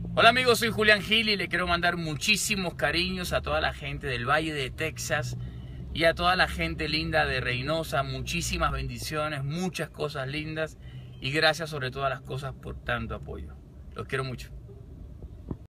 Hola amigos, soy Julián Gil y le quiero mandar muchísimos cariños a toda la gente del Valle de Texas y a toda la gente linda de Reynosa. Muchísimas bendiciones, muchas cosas lindas y gracias sobre todas las cosas por tanto apoyo. Los quiero mucho.